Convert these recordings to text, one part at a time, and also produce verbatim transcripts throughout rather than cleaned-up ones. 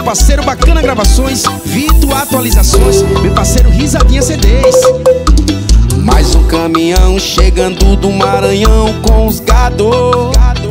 parceiro Bacana Gravações, Vito Atualizações, meu parceiro Risadinha C Ds. Mais um caminhão chegando do Maranhão com os gado.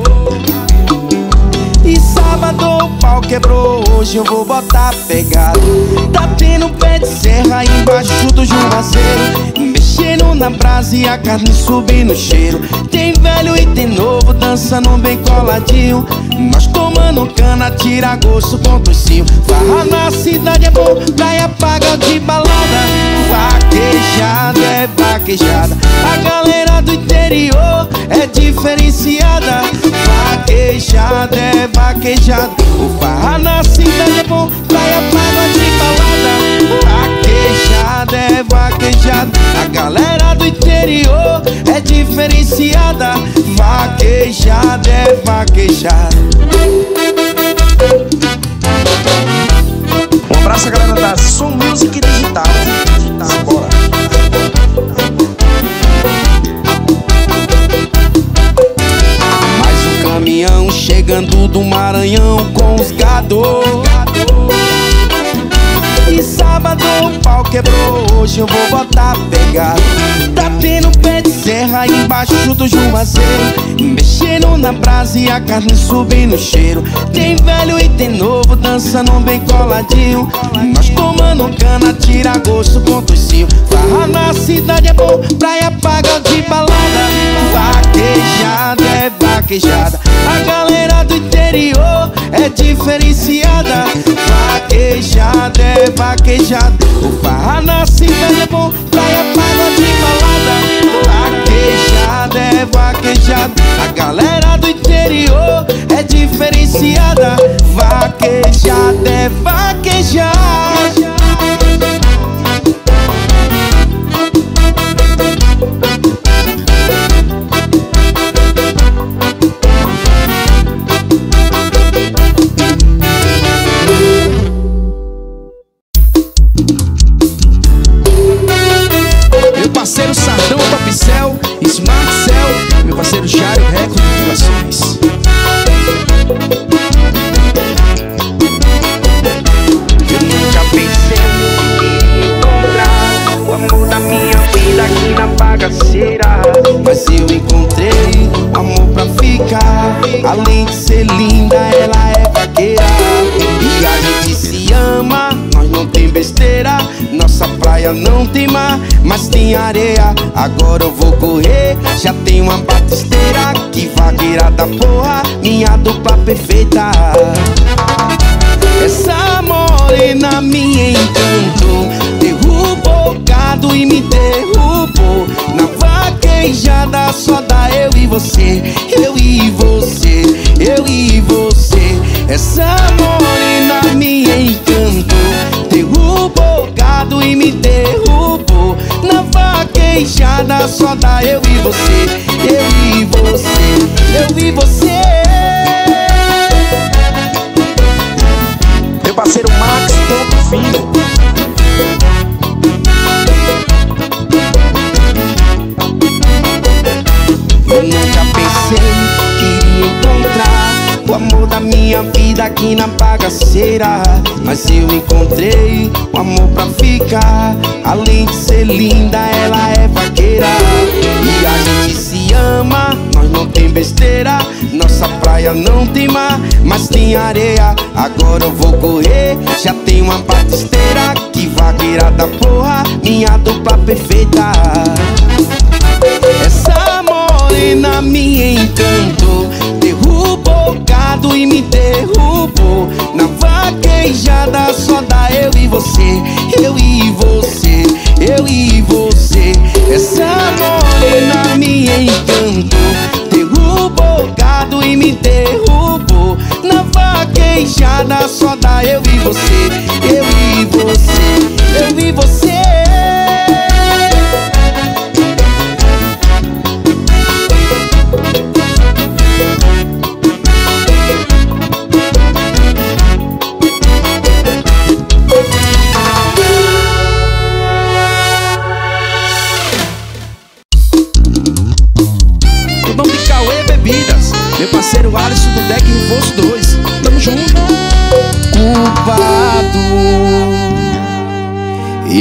E sábado o pau quebrou, hoje eu vou botar pegado. Tá tendo pé de serra embaixo do juazeiro, mexendo na brasa e a carne subindo o cheiro. Tem velho e tem novo dançando bem coladinho, nós tomando cana, tira gosto com toicinho. Farra na cidade é bom, praia paga de balada. Vaquejada é vaquejada, a galera do interior é diferenciada. Vaquejada é vaquejada, o farra na cidade é bom, praia paga de balada. Vaquejada é vaquejada, a galera do interior é diferenciada. Vaquejada é vaquejada. Um abraço a galera da Som Music Digital. Bora. Mais um caminhão chegando do Maranhão com os gado. E sábado o pau quebrou, hoje eu vou botar pegado. Tá tendo pé de serra embaixo do juazeiro, mexendo na brasa e a carne subindo o cheiro. Tem velho e tem novo dançando bem coladinho, nós tomando cana, tira gosto com toicinho. Farra na cidade é bom, praia paga de balada. Vaquejada é vaquejada, a galera do interior é diferenciada. Vaquejada é vaquejada, o farra na cidade é bom, praia paga de balada. Vaquejada é vaquejada, a galera do interior é diferenciada. Vaquejada é vaquejada. Meu parceiro Sardão Topcel, Smart Cell, meu parceiro Jário Record Divulgações. Eu nunca pensei em encontrar o amor da minha vida aqui na bagaceira, mas eu encontrei amor pra ficar. Além de ser linda, ela é vaqueira. E a gente se ama, nós não tem besteira. Nossa praia não tem mar, mas tem areia. Agora eu vou correr, já tem uma batisteira. Que vaqueira da porra, minha dupla perfeita. Essa morena me encantou, derrubou o gado e me derrubou. Na vaquejada só dá eu e você, eu e você, eu e você. Essa morena me encantou, derrubou o gado e me derrubou. Na vaquejada só dá eu e você, eu e você, eu e você. Meu parceiro Max Tempo Filho. Eu nunca pensei que iria encontrar o amor da minha vida aqui na bagaceira, mas eu encontrei o amor pra ficar. Além de ser linda, ela é vaqueira. E a gente se ama, nós não tem besteira. Nossa praia não tem mar, mas tem areia. Agora eu vou correr, já tem uma batisteira. Que vaqueira da porra, minha dupla perfeita. Essa morena me encantou, derrubou o gado e me derrubou. Na vaquejada só dá eu e você, eu e você, eu e você. Essa morena me encantou, derrubou o gado e me derrubou. Na vaquejada só dá eu e você, eu e você, eu e você. Meu parceiro Alisson do Deck Rufoso dois. Tamo junto. Culpa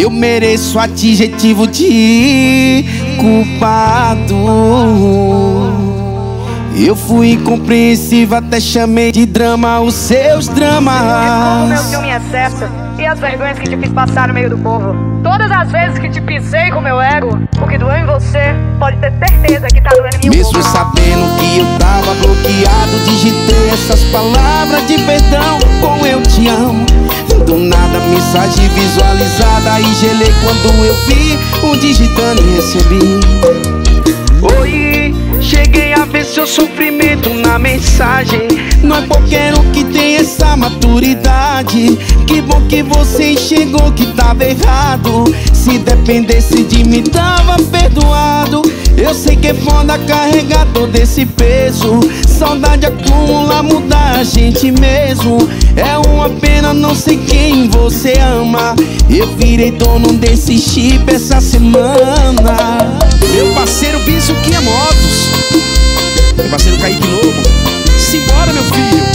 eu mereço adjetivo de culpado. Eu fui incompreensível, até chamei de drama os seus dramas. Desculpa o meu ciúme em excesso e as vergonhas que te fiz passar no meio do povo. Todas as vezes que te pisei com meu ego, o que doeu em você, pode ter certeza que tá doendo em mim. Mesmo sabendo que eu tava bloqueado, digitei essas palavras de perdão com eu te amo. Do nada, mensagem visualizada e gelei quando eu vi o digitando e recebi. Oi, cheguei a ver seu sofrimento na mensagem. Não é qualquer um que tem essa maturidade. Que bom que você enxergou que tava errado. Se dependesse de mim tava perdoado. Eu sei que é foda carregar todo esse peso. Saudade acumula, muda a gente mesmo. É uma pena, não sei quem você ama. Eu virei dono desse chip essa semana. Meu parceiro Bizuquinha Motos, meu parceiro Kaique Lobo, simbora meu filho.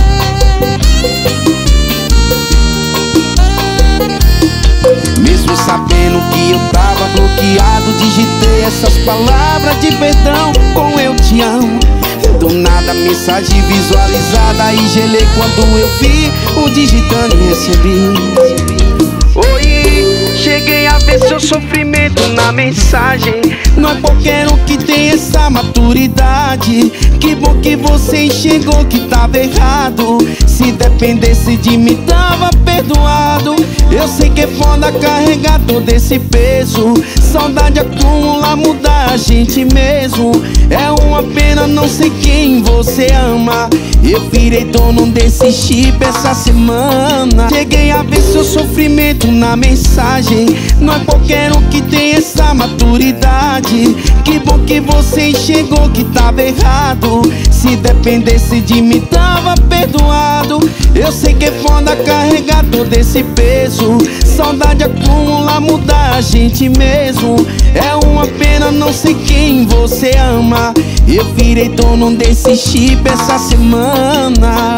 Mesmo sabendo que eu tava bloqueado, digitei essas palavras de perdão com eu te amo. Do nada, mensagem visualizada e gelei quando eu vi o digitando e recebi. Oi, cheguei a ver seu sofrimento na mensagem. Não é qualquer um que tem essa maturidade. Que bom que você enxergou que tava errado. Se dependesse de mim tava perdoado. Eu sei que é foda carregar todo esse peso. Saudade acumula, muda a gente mesmo. É uma pena, não sei quem você ama. Eu virei dono desse chip essa semana. Cheguei a ver seu sofrimento na mensagem. Não é qualquer um que tem essa maturidade. Que bom que você enxergou que tava errado. Se dependesse de mim tava perdoado. Eu sei que é foda carregar todo esse peso. Saudade acumula, muda a gente mesmo. É uma pena, não sei quem você ama. Eu virei dono desse chip essa semana.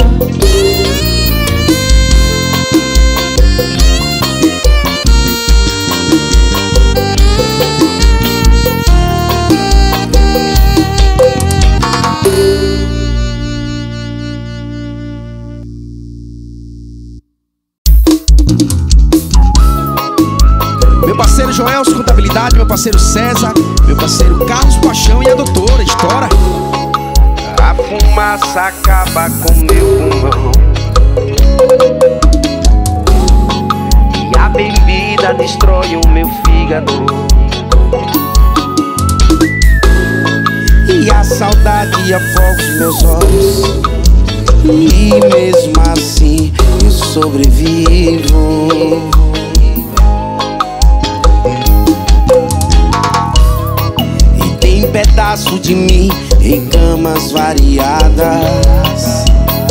Meu parceiro Joelson Contabilidade, meu parceiro César, meu parceiro Carlos Paixão e a doutora Estoura. A fumaça acaba com meu pulmão e a bebida destrói o meu fígado. E a saudade afoga os meus olhos. E mesmo assim eu sobrevivo. E tem pedaço de mim em camas variadas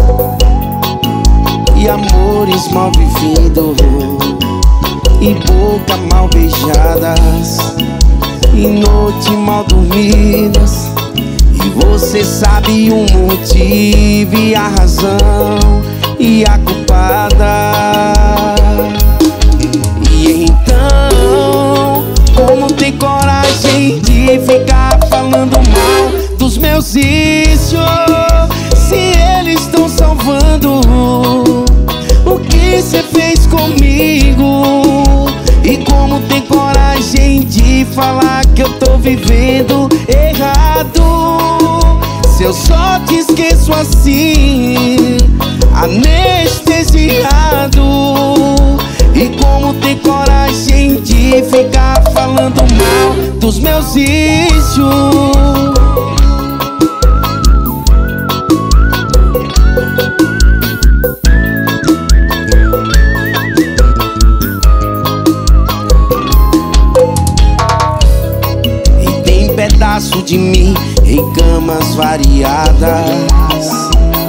e amores mal vividos e boca mal beijadas e noite mal dormidas. E você sabe o motivo e a razão e a culpada. E então, como tem coragem de ficar falando mal dos meus vícios, se eles estão salvando o que cê fez comigo? E como tem coragem de falar que eu tô vivendo errado? Se eu só te esqueço assim, anestesiado. E como tem coragem de ficar falando mal dos meus vícios? Pedaço de mim em camas variadas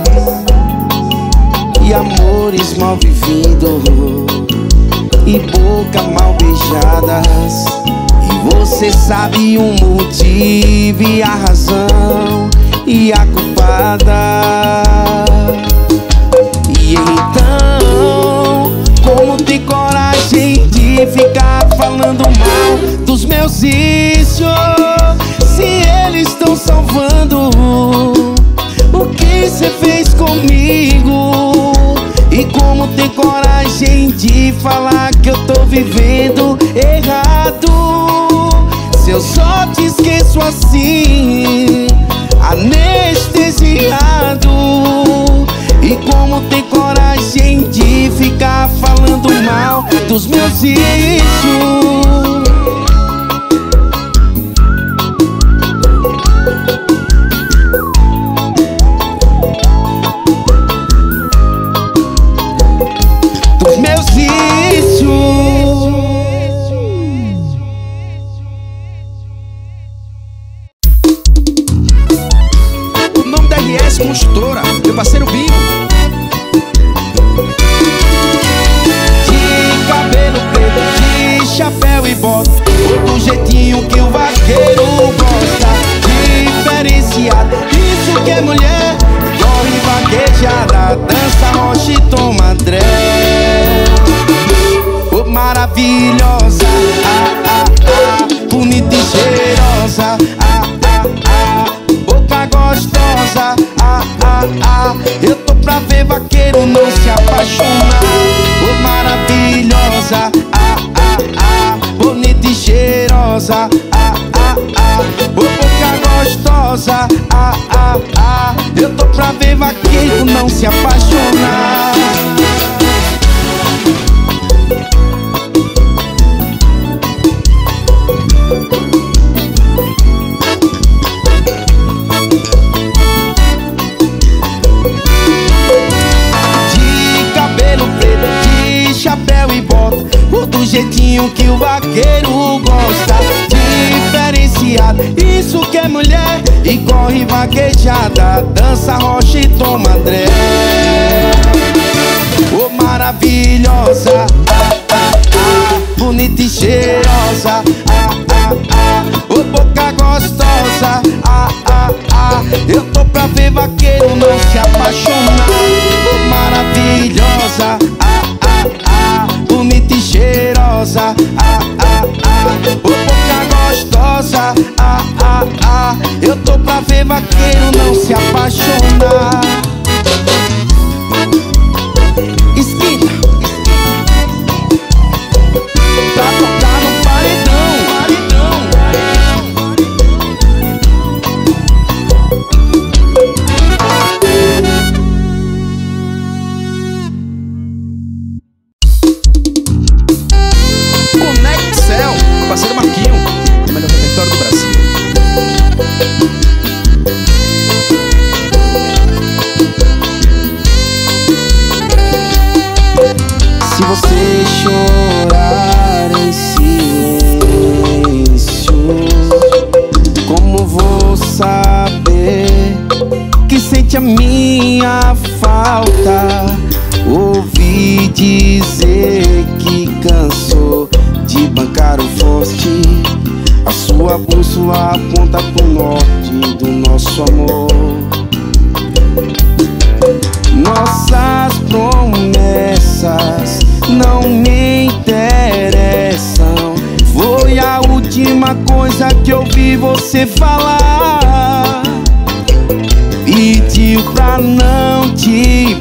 e amores mal vividos e boca mal beijadas. E você sabe o motivo e a razão e a culpada. E então, como tem coragem de ficar falando dos meus vícios, se eles estão salvando o que cê fez comigo. E como tem coragem de falar que eu tô vivendo errado, se eu só te esqueço assim, anestesiado. E como tem coragem de ficar falando mal dos meus vícios. Dos meus vícios. O nome da R S Construtora, meu parceiro Binho. De cabelo preto, de chapéu e bota, do jeitinho que o vaqueiro gosta, diferenciado. Isso que é mulher, corre vaquejada, dança, rocha e toma dré. Oh, maravilhosa, ah, ah, ah, bonita e cheirosa, ah, ah, ah, boca gostosa, ah, ah, ah. Eu tô pra ver vaqueiro não se apaixonar. Oh, maravilhosa, ah, ah, ah, bonita e cheirosa, ah, ah, ah, boca gostosa, ah, ah, ah. Eu tô pra ver vaqueiro não se apaixonar. Do jeitinho que o vaqueiro gosta, diferenciado. Isso que é mulher e corre vaquejada, dança, rocha e toma dré. Oh, maravilhosa, ah, ah, ah, bonita e cheirosa, ah, ah, ah, oh, boca gostosa, ah, ah, ah. Eu tô pra ver vaqueiro não se apaixonar. Oh, maravilhosa, ah, ah, ah, bonita e cheirosa, ah, ah, ah, oh, boca gostosa, ah, ah, ah. Eu tô pra ver vaqueiro não se apaixonar. Esquina, pra tocar no paredão, paredão. Conexcel, meu parceiro Marquinho, o melhor repertório do Brasil. Se você chorar em silêncio, como vou saber que sente a minha falta? Ouvi dizer que cansou de bancar o forte, a sua bússola aponta pro norte do nosso amor. Nossas promessas não me interessam. Foi a última coisa que eu vi você falar. Pediu pra não te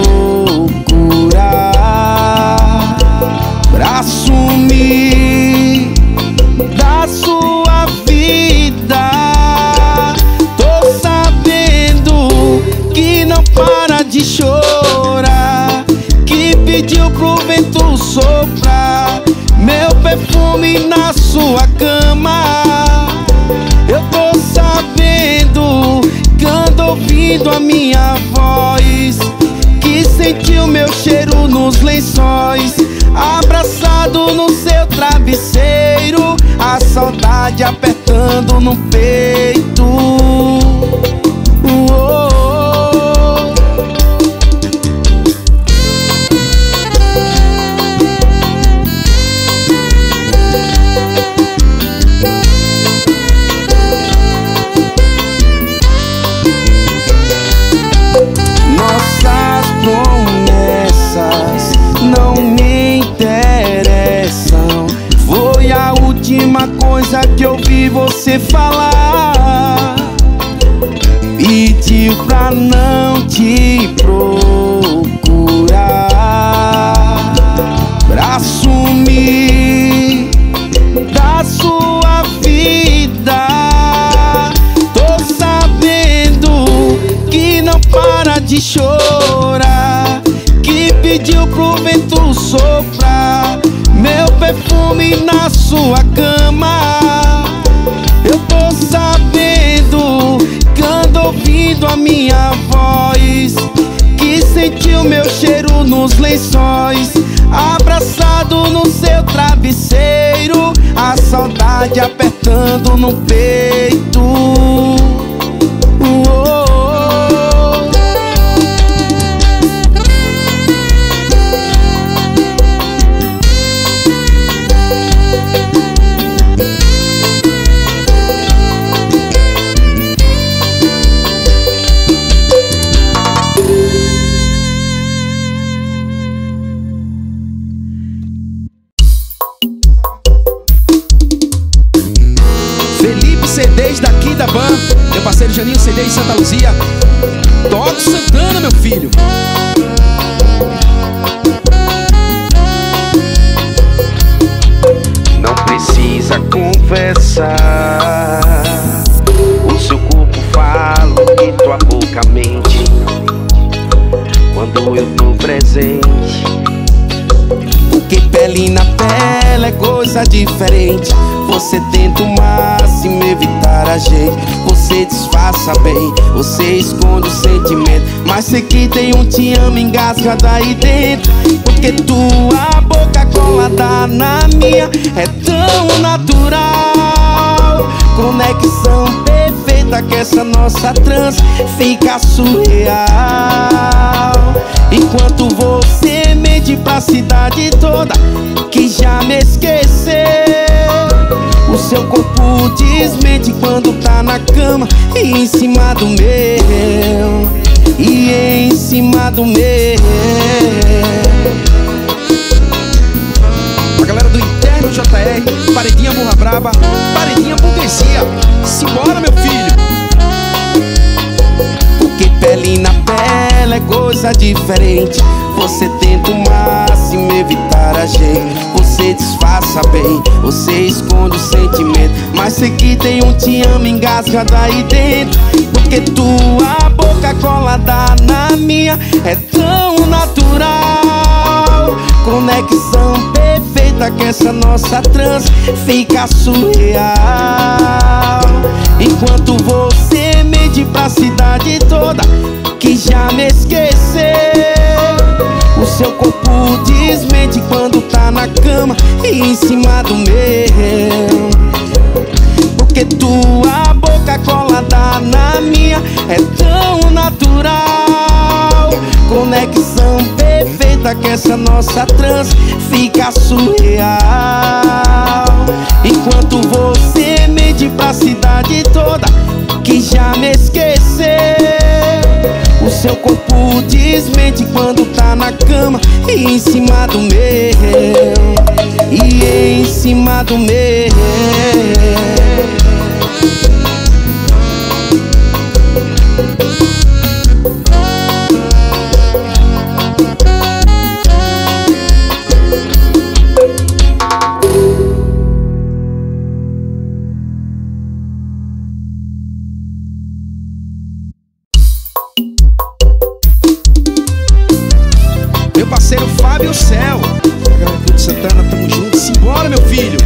procurar, pra sumir da sua vida. Tô sabendo que não para de chorar, que pediu pro vento soprar meu perfume na sua cama. Eu tô sabendo que ando ouvindo a minha voz, que sentiu meu cheiro nos lençóis, abraçado no seu travesseiro, a saudade apertando no peito. Uou. Nossas promessas não me interessam. Foi a última última coisa que eu vi você falar, pediu pra não te procurar, pra sumir da sua vida. Tô sabendo que não para de chorar, que pediu pro vento soprar meu perfume na sua cama. Eu tô sabendo que ando ouvindo a minha voz, que sentiu meu cheiro nos lençóis, abraçado no seu travesseiro, a saudade apertando no peito. C Ds daqui da Ban, meu parceiro Janinho C D em Santa Luzia. Toque Santana, meu filho. Não precisa conversar, o seu corpo fala e tua boca mente quando eu tô presente. Porque pele na pele é coisa diferente. Você tenta o máximo evitar a gente, você disfarça bem, você esconde o sentimento, mas sei que tem um te amo engasgado aí dentro. Porque tua boca colada na minha é tão natural, conexão perfeita que essa nossa trance fica surreal. Enquanto você mente pra cidade toda que já me esqueceu, o seu corpo desmente quando tá na cama e em cima do meu, e em cima do meu. A galera do Interno J R, Paredinha Burra Braba, Paredinha Burguesia. Simbora, meu filho. Porque pele na pele é coisa diferente. Você tenta o máximo evitar a gente, você disfarça bem, você esconde o sentimento, mas sei que tem um te amo engasgado aí dentro. Porque tua boca colada na minha é tão natural, conexão perfeita que essa nossa trance fica surreal. Enquanto você mente pra cidade toda que já me esqueceu, o seu corpo desmente quando tá na cama e em cima do meu. Porque tua boca colada na minha é tão natural, conexão perfeita que essa nossa trance fica surreal. Enquanto você mente pra cidade toda que já me esqueceu, o seu corpo desmente quando tá na cama e em cima do meu, e em cima do meu. Parceiro Fábio Céu, galera de Santana, tamo junto. Simbora, meu filho.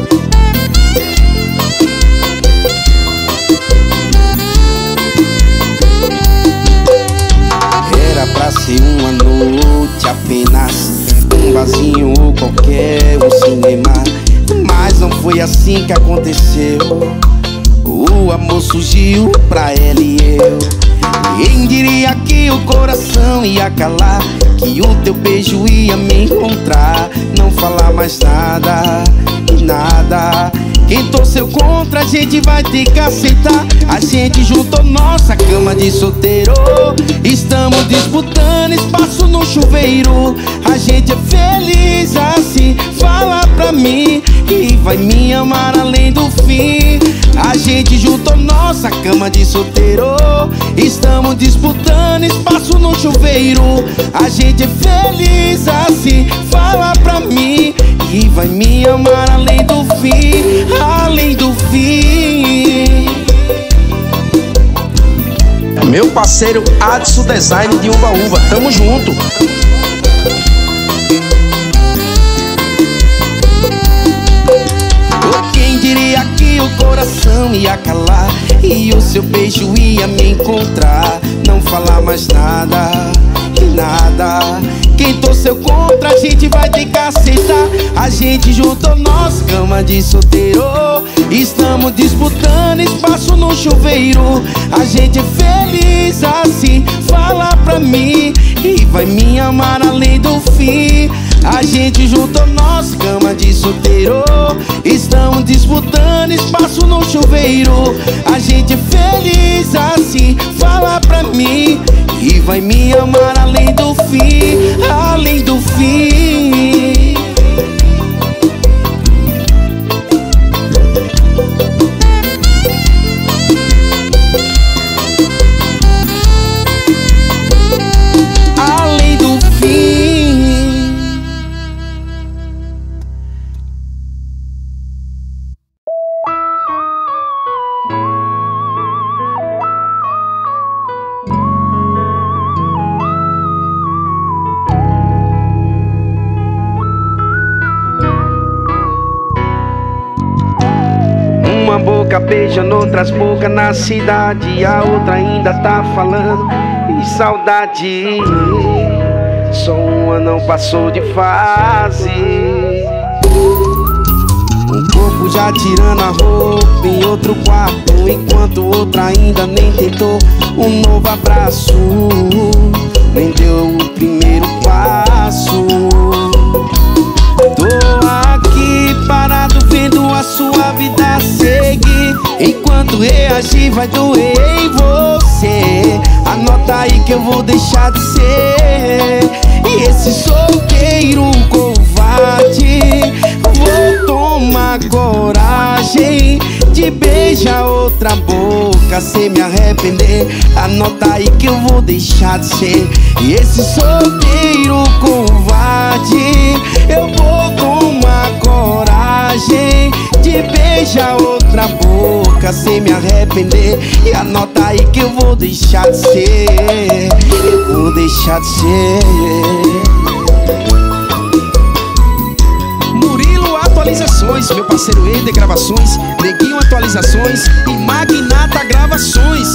Era pra ser uma noite apenas, um barzinho ou qualquer um cinema, mas não foi assim que aconteceu. O amor surgiu pra ela e eu. Quem diria que o coração ia calar, que o teu beijo ia me encontrar, não falar mais nada, nada. Quem torceu contra, a gente vai ter que aceitar. A gente juntou nossa cama de solteiro. Estamos disputando espaço no chuveiro. A gente é feliz assim, fala pra mim, e vai me amar além do fim. A gente juntou nossa cama de solteiro. Estamos disputando espaço no chuveiro. A gente é feliz assim, fala pra mim, e vai me amar além do fim, além do fim. Meu parceiro Adson Design de Umbaúba, tamo junto. Quem diria que o coração ia calar e o seu beijo ia me encontrar? Não falar mais nada, nada. Quem torceu contra, a gente vai ter que aceitar. A gente juntou nossa cama de solteiro. Estamos disputando espaço no chuveiro. A gente é feliz assim, fala pra mim, e vai me amar além do fim. A gente juntou nossa cama de solteiro. Estamos disputando espaço no chuveiro. A gente é feliz assim, fala pra mim, e vai me amar além do fim, além do fim. Além do fim. Uma boca beijando outras bocas na cidade, a outra ainda tá falando em saudade. Só uma não passou de fase. Um corpo já tirando a roupa em outro quarto, enquanto outra ainda nem tentou um novo abraço, nem deu o primeiro passo. Tô aqui parado vendo a sua vida seguir. Enquanto reagir vai doer em você. Anota aí que eu vou deixar de ser e esse solteiro covarde. Vou tomar coragem de beijar outra boca sem me arrepender. Anota aí que eu vou deixar de ser e esse solteiro covarde. Eu vou tomar coragem de beijar outra boca sem me arrepender. E anota aí que eu vou deixar de ser, eu vou deixar de ser. Murilo Atualizações, meu parceiro Eder Gravações, Neguinho Atualizações e Magnata Gravações.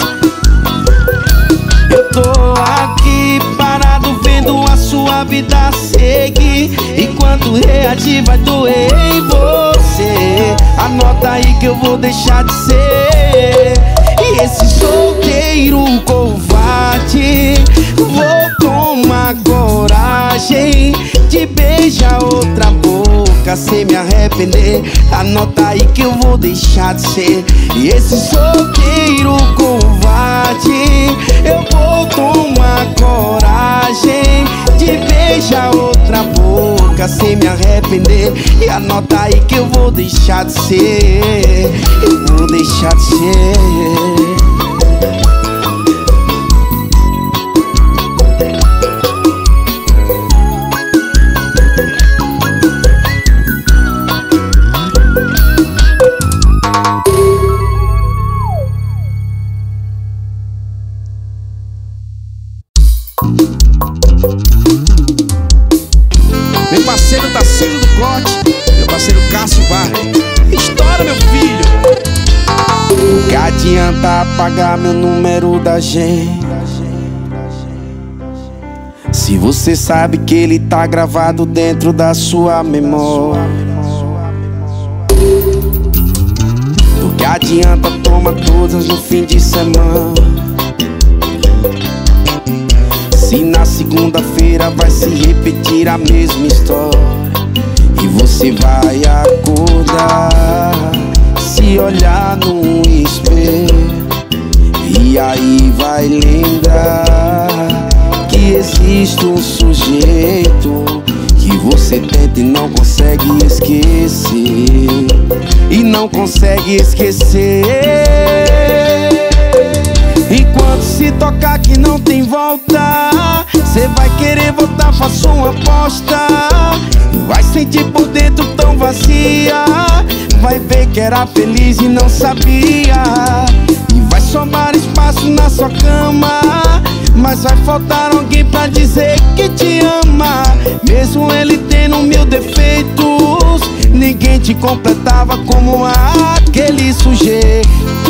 Eu tô aqui parado vendo a sua vida seguir. Enquanto reagir vai doer em você. Anota aí que eu vou deixar de ser e esse solteiro covarde. Vou tomar coragem de beijar outra boca sem me arrepender. Anota aí que eu vou deixar de ser e esse solteiro covarde. Eu vou tomar coragem de beijar outra boca sem me arrepender. E anota aí que eu vou deixar de ser, eu vou deixar de ser. Meu parceiro Tassilo do Corte, meu parceiro Cássio Barra. Estoura, meu filho. O que adianta apagar meu número da gente, se você sabe que ele tá gravado dentro da sua memória? O que adianta tomar todas no fim de semana, se na segunda-feira vai se repetir a mesma história e você vai acordar se olhar no espelho, e aí vai lembrar que existe um sujeito que você tenta e não consegue esquecer, e não consegue esquecer. Enquanto se tocar que não tem volta, cê vai querer voltar, faça uma aposta. Vai sentir por dentro tão vazia, vai ver que era feliz e não sabia. E vai sobrar espaço na sua cama, mas vai faltar alguém pra dizer que te ama. Mesmo ele tendo mil defeitos, ninguém te completava como aquele sujeito.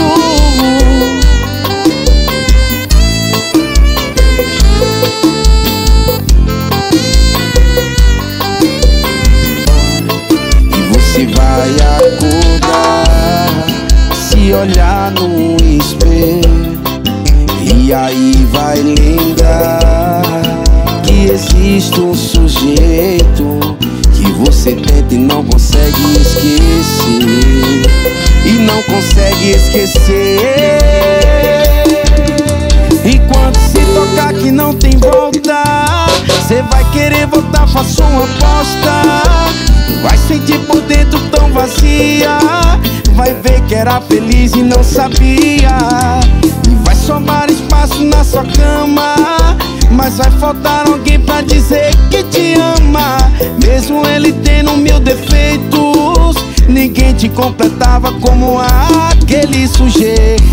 E você vai acordar, se olhar no espelho, e aí vai lembrar que existe um sujeito que você tenta e não consegue esquecer, e não consegue esquecer. Enquanto se tocar que não tem volta, cê vai querer voltar, faça uma aposta. Vai sentir por dentro tão vazia, vai ver que era feliz e não sabia. E vai sobrar espaço na sua cama, mas vai faltar alguém pra dizer que te ama. Mesmo ele tendo mil defeitos, ninguém te completava como aquele sujeito.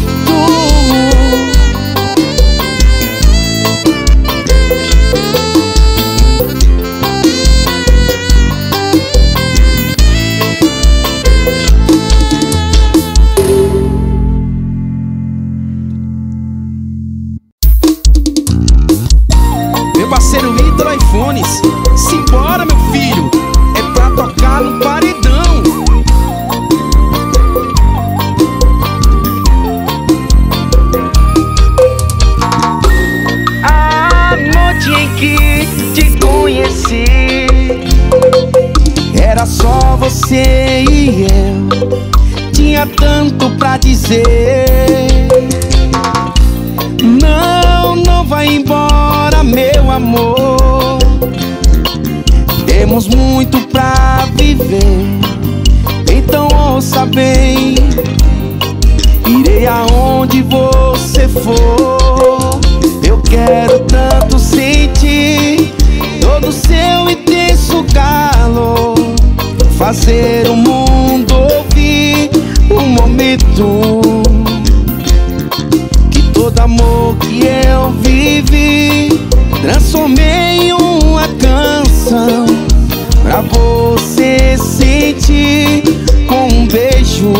Parceiro Ítalo iPhones, simbora meu filho, é pra tocar no paredão. A noite em que te conheci, era só você e eu, tinha tanto pra dizer. Não, não vai embora, meu amor, temos muito pra viver. Então ouça bem, irei aonde você for. Eu quero tanto sentir todo o seu intenso calor, fazer o mundo ouvir um momento. Todo amor que eu vivi, transformei em uma canção pra você sentir com um beijo.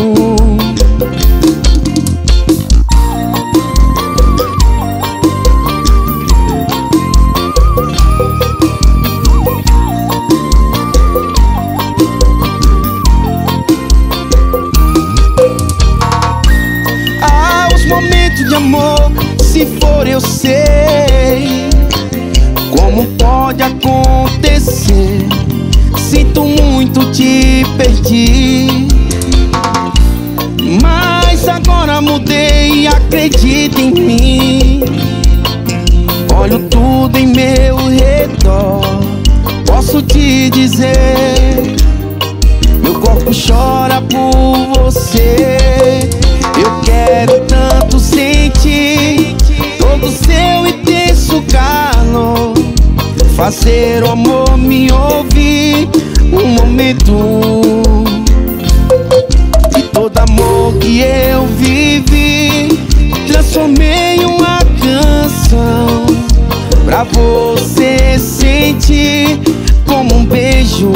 Aos momentos de amor, se for eu sei como pode acontecer. Sinto muito, te perdi, mas agora mudei, acredita em mim. Olho tudo em meu redor, posso te dizer, meu corpo chora por você. Eu quero tanto sentir todo o seu intenso calor, fazer o amor me ouvir um momento. E todo amor que eu vivi, transformei em uma canção pra você sentir como um beijo.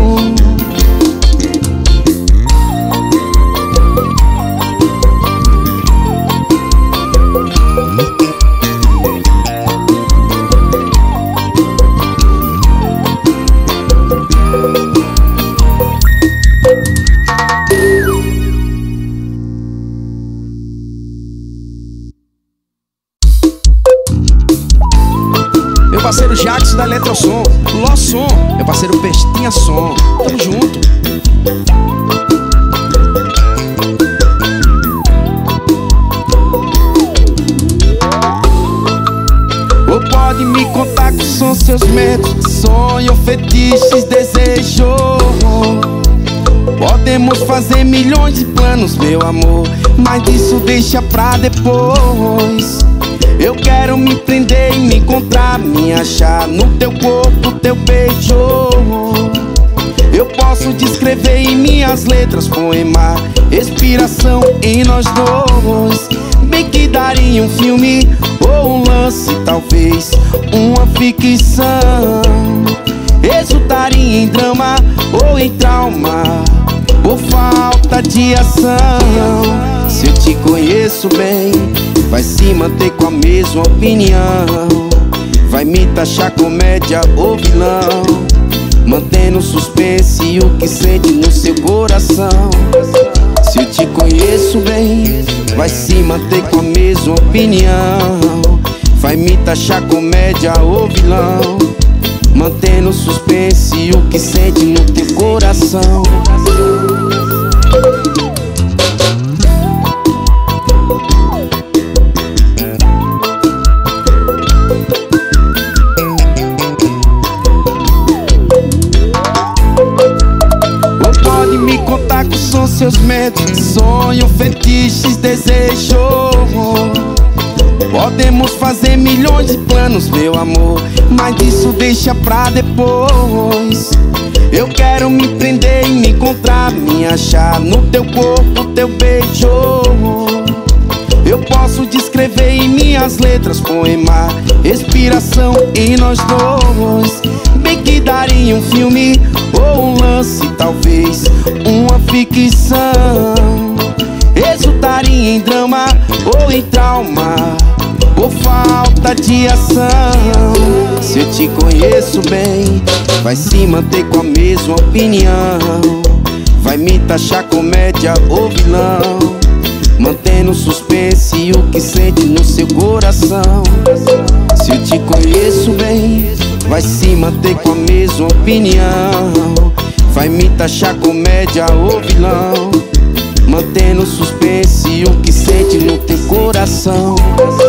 Meu parceiro Jackson da Eletrosom, Ló Som, meu parceiro Pestinha Som, tamo junto. pode me contar quais são seus medos, sonhos, fetiches, desejos. Podemos fazer milhões de planos, meu amor, mas isso deixa pra depois. Eu quero me prender e me encontrar, me achar no teu corpo, teu beijo. Eu posso descrever em minhas letras, poema, inspiração em nós dois. Bem que daria um filme ou um lance, talvez uma ficção. Resultaria em drama ou em trauma, por falta de ação. Se eu te conheço bem, vai se manter com a mesma opinião. Vai me taxar comédia ou vilão, mantendo suspense o que sente no seu coração. Se eu te conheço bem, vai se manter com a mesma opinião. Vai me taxar comédia ou vilão, mantendo suspense o que sente no teu coração. Contar quais são seus medos, sonhos, fetiches, desejos. Podemos fazer milhões de planos, meu amor, mas isso deixa pra depois. Eu quero me prender e me encontrar, me achar no teu corpo, teu beijo. Eu posso descrever em minhas letras, poema, inspiração em nós dois. Bem que daria um filme ou um lance, talvez uma ficção. Resultaria em drama ou em trauma, por falta de ação. Se eu te conheço bem, vai se manter com a mesma opinião. Vai me taxar comédia ou vilão, mantendo suspense o que sente no seu coração. Se eu te conheço bem, vai se manter com a mesma opinião. Vai me taxar comédia ou vilão, mantendo suspense o que sente no teu coração.